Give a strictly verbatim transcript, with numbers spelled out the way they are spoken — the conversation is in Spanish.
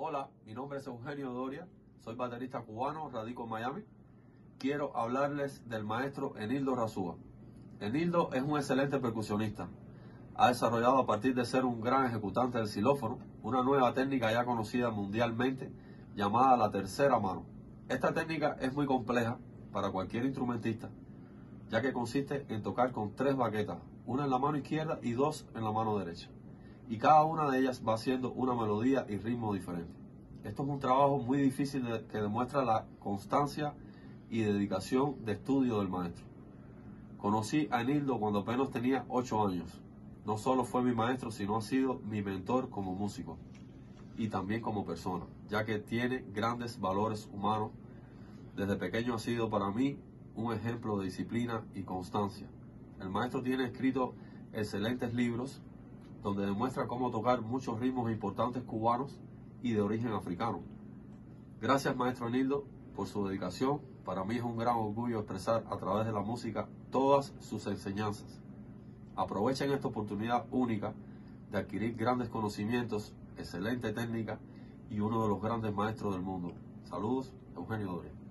Hola, mi nombre es Eugenio Doria, soy baterista cubano, radico en Miami. Quiero hablarles del maestro Enildo Razúa. Enildo es un excelente percusionista. Ha desarrollado, a partir de ser un gran ejecutante del xilófono, una nueva técnica ya conocida mundialmente llamada la tercera mano. Esta técnica es muy compleja para cualquier instrumentista, ya que consiste en tocar con tres baquetas, una en la mano izquierda y dos en la mano derecha, y cada una de ellas va haciendo una melodía y ritmo diferente. Esto es un trabajo muy difícil de, que demuestra la constancia y dedicación de estudio del maestro. Conocí a Enildo cuando apenas tenía ocho años. No solo fue mi maestro, sino ha sido mi mentor como músico y también como persona, ya que tiene grandes valores humanos. Desde pequeño ha sido para mí un ejemplo de disciplina y constancia. El maestro tiene escrito excelentes libros donde demuestra cómo tocar muchos ritmos importantes cubanos y de origen africano. Gracias, maestro Enildo, por su dedicación. Para mí es un gran orgullo expresar a través de la música todas sus enseñanzas. Aprovechen esta oportunidad única de adquirir grandes conocimientos, excelente técnica y uno de los grandes maestros del mundo. Saludos, Eugenio Doria.